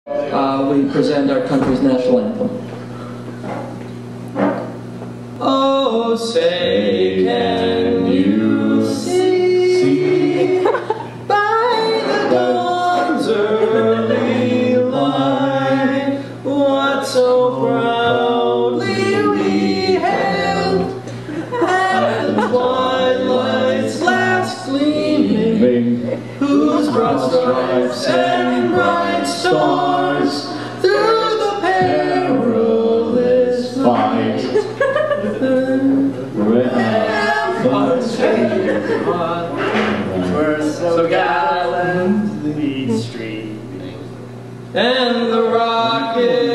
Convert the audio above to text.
We present our country's national anthem. Oh, say, can you see by the dawn's early light what so proudly we hailed at the twilight's last gleaming, whose broad stripes and bright stars through the perilous fight were so gallantly streaming, and the rocket